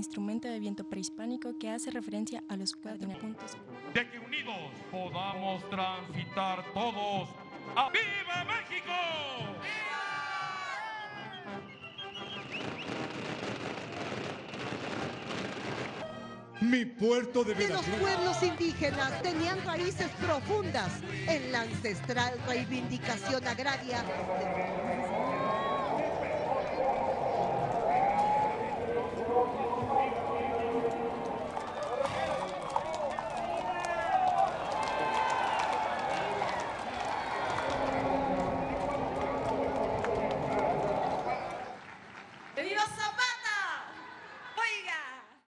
instrumento de viento prehispánico que hace referencia a los 4 puntos. De que unidos podamos transitar todos a ¡Viva México! Mi puerto de Veracruz. Los pueblos indígenas tenían raíces profundas en la ancestral reivindicación agraria.